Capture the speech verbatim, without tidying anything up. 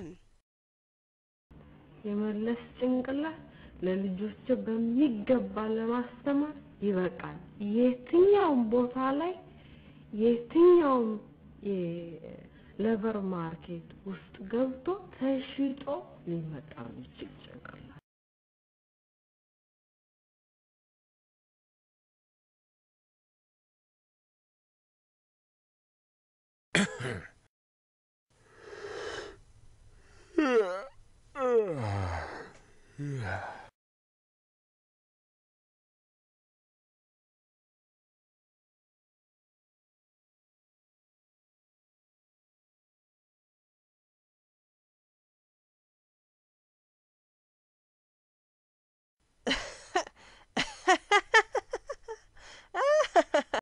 ነን የመለስ ጭንቅላት ለልጆች በሚገባ ለማስተማር ይበቃል የትኛው ቦታ ላይ የትኛው የሌበር ማርኬት ውስጥ ገብቶ ተሽጦ ሊመጣ ይችላል ጭንቅላት Yeah.